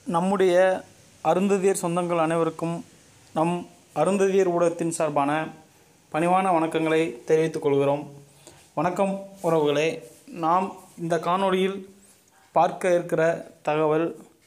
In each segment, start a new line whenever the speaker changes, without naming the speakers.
நம்முடைய அருந்ததியர் சொந்தங்கள் அனைவருக்கும் நம் அருந்ததியர் ஊடகத்தின் சார்பான பணிவான வணக்கங்களை தெரிவித்துக் கொள்கிறோம். வணக்கம் உறவுகளே. நாம் இந்த காணொளியில் பார்க்க இருக்கிற தகவல்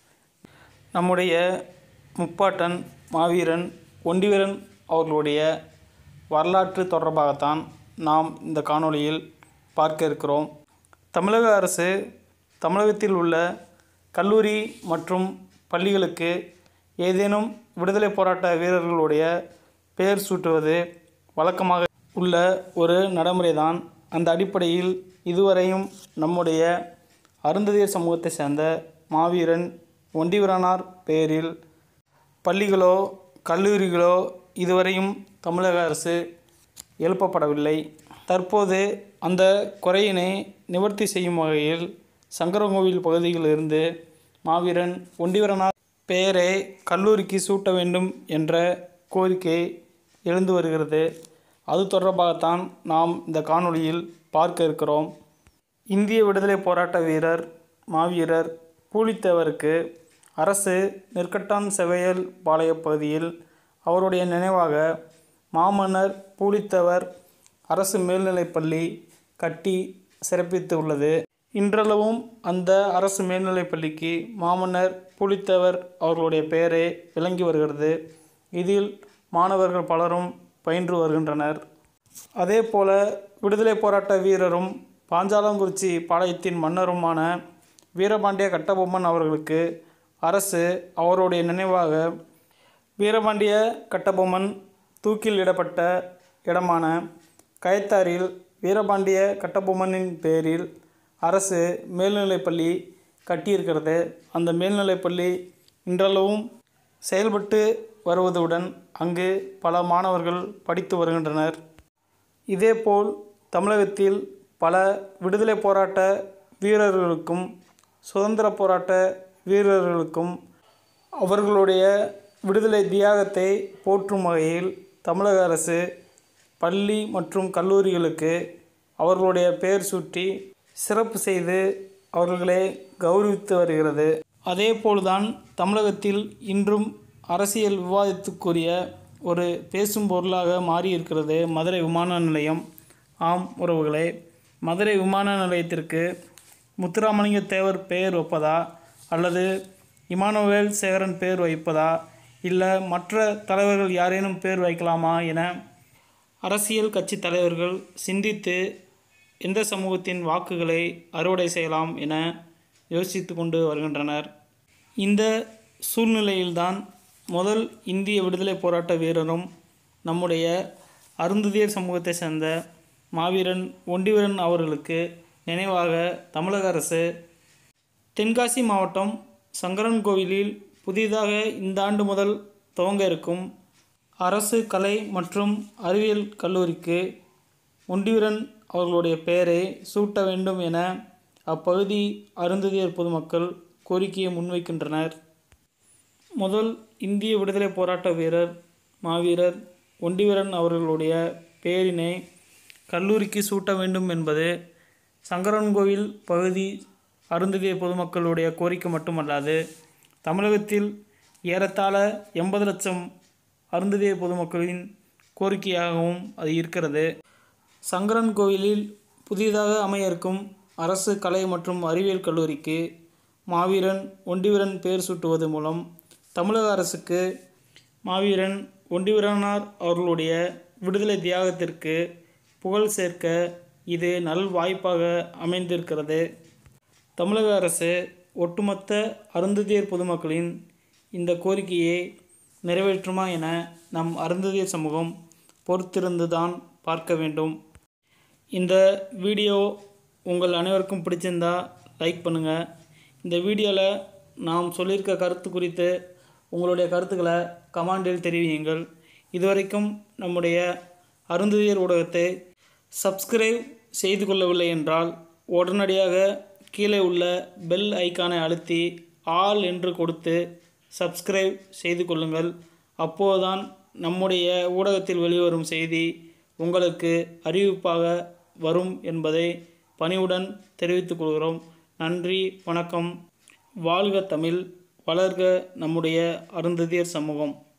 நம்முடைய முப்பாட்டன் மாவீரன் ஒண்டிவீரன் அவர்களுடைய வரலாற்று தொடர்பாகத்தான் நாம் இந்த காணொளியில் பார்க்க இருக்கிறோம். தமிழக அரசு தமிழகத்தில் உள்ள கல்லூரி மற்றும் பள்ளிகளுக்கு ஏதேனும் விடுதலை போராட்ட வீரர்களுடைய பெயர் சூட்டுவது வழக்கமாக உள்ள ஒரு நடைமுறைதான். அந்த அடிப்படையில் இதுவரையும் நம்முடைய அருந்ததியர் சமூகத்தை சேர்ந்த மாவீரன் ஒண்டிவீரனார் பெயரில் பள்ளிகளோ கல்லூரிகளோ இதுவரையும் தமிழக அரசு எழுப்பப்படவில்லை. தற்போது அந்த குறையினை நிவர்த்தி செய்யும் வகையில் சங்கரன்கோவில் பகுதியிலிருந்து மாவீரன் ஒண்டிவீரனார் பெயரை கல்லூரிக்கு சூட்ட வேண்டும் என்ற கோரிக்கை எழுந்து வருகிறது. அது தொடர்பாகத்தான் நாம் இந்த காணொளியில் பார்க்க இருக்கிறோம். இந்திய விடுதலை போராட்ட வீரர் மாவீரர் பூலித்தேவருக்கு அரசு நெற்கட்டான் செவையல் பாளைய பகுதியில் அவருடைய நினைவாக மாமன்னர் பூலித்தேவர் அரசு மேல்நிலைப்பள்ளி கட்டி சிறப்பித்து உள்ளது. இன்றளவும் அந்த அரசு மேல்நிலைப்பள்ளிக்கு மாமன்னர் பூலித்தேவர் அவர்களுடைய பெயரே விளங்கி வருகிறது. இதில் மாணவர்கள் பலரும் பயின்று வருகின்றனர். அதே போல விடுதலை போராட்ட வீரரும் பாஞ்சாலங்குறிச்சி பாளையத்தின் மன்னருமான வீரபாண்டிய கட்டபொம்மன் அவர்களுக்கு அரசு அவருடைய நினைவாக வீரபாண்டிய கட்டபொம்மன் தூக்கில் இடப்பட்ட இடமான கயத்தாரில் வீரபாண்டிய கட்டபொம்மனின் பெயரில் அரசு மேல்நிலைப்பள்ளி கட்டியிருக்கிறது. அந்த மேல்நிலைப்பள்ளி இன்றளவும் செயல்பட்டு வருவதுடன் அங்கு பல மாணவர்கள் படித்து வருகின்றனர். இதேபோல் தமிழகத்தில் பல விடுதலை போராட்ட வீரர்களுக்கும் சுதந்திர போராட்ட வீரர்களுக்கும் அவர்களுடைய விடுதலை தியாகத்தை போற்றும் வகையில் தமிழக அரசு பள்ளி மற்றும் கல்லூரிகளுக்கு அவர்களுடைய பெயர் சூட்டி சிறப்பு செய்து அவர்களை கௌரவித்து வருகிறது. அதே போல்தான் தமிழகத்தில் இன்றும் அரசியல் விவாதத்துக்குரிய ஒரு பேசும் பொருளாக மாறியிருக்கிறது மதுரை விமான நிலையம். ஆம் உறவுகளே, மதுரை விமான நிலையத்திற்கு முத்துராமலிங்க தேவர் பெயர் வைப்பதா அல்லது இமானுவேல் சேகரன் பெயர் வைப்பதா இல்லை மற்ற தலைவர்கள் யாரேனும் பெயர் வைக்கலாமா என அரசியல் கட்சி தலைவர்கள் சிந்தித்து எந்த சமூகத்தின் வாக்குகளை அறுவடை செய்யலாம் என யோசித்து கொண்டு வருகின்றனர். இந்த சூழ்நிலையில்தான் முதல் இந்திய விடுதலை போராட்ட வீரரும் நம்முடைய அருந்ததியர் சமூகத்தை சேர்ந்த மாவீரன் ஒண்டிவீரன் அவர்களுக்கு நினைவாக தமிழக அரசு தென்காசி மாவட்டம் சங்கரன்கோவிலில் புதிதாக இந்த ஆண்டு முதல் துவங்க இருக்கும் அரசு கலை மற்றும் அறிவியல் கல்லூரிக்கு ஒண்டிவீரன் அவர்களுடைய பெயரை சூட்ட வேண்டும் என அப்பகுதி அருந்ததியர் பொதுமக்கள் கோரிக்கையை முன்வைக்கின்றனர். முதல் இந்திய விடுதலை போராட்ட வீரர் மாவீரர் ஒண்டிவீரன் அவர்களுடைய பெயரினை கல்லூரிக்கு சூட்ட வேண்டும் என்பது சங்கரன்கோவில் பகுதி அருந்ததியர் பொதுமக்களுடைய கோரிக்கை மட்டுமல்லாது தமிழகத்தில் ஏறத்தாழ 80 லட்சம் அருந்ததியர் பொதுமக்களின் கோரிக்கையாகவும் அது இருக்கிறது. சங்கரன்கோவிலில் புதிதாக அமைய இருக்கும் அரசு கலை மற்றும் அறிவியல் கல்லூரிக்கு மாவீரன் ஒண்டிவீரன் பெயர் சூட்டுவது மூலம் தமிழக அரசுக்கு மாவீரன் ஒண்டிவீரனார் அவர்களுடைய விடுதலை தியாகத்திற்கு புகழ் சேர்க்க இது நல் வாய்ப்பாக அமைந்திருக்கிறது. தமிழக அரசு ஒட்டுமொத்த அருந்ததியர் பொதுமக்களின் இந்த கோரிக்கையை நிறைவேற்றுமா என நம் அருந்ததியர் சமூகம் பொறுத்திருந்துதான் பார்க்க வேண்டும். இந்த வீடியோ உங்கள் அனைவருக்கும் பிடிச்சிருந்தா லைக் பண்ணுங்கள். இந்த வீடியோவில் நாம் சொல்லியிருக்க கருத்து குறித்து உங்களுடைய கருத்துக்களை கமெண்டில் தெரிவியுங்கள். இதுவரைக்கும் நம்முடைய அருந்ததியர் ஊடகத்தை சப்ஸ்கிரைப் செய்து கொள்ளவில்லை என்றால் உடனடியாக கீழே உள்ள பெல் ஐக்கானை அழுத்தி ஆல் என்று கொடுத்து சப்ஸ்கிரைப் செய்து கொள்ளுங்கள். அப்போதுதான் நம்முடைய ஊடகத்தில் வெளிவரும் செய்தி உங்களுக்கு அறிவிப்பாக வரும் என்பதை பணிவுடன் தெரிவித்துக் கொள்கிறோம். நன்றி, வணக்கம். வாழ்க தமிழ், வளர்க நம்முடைய அருந்ததியர் சமூகம்.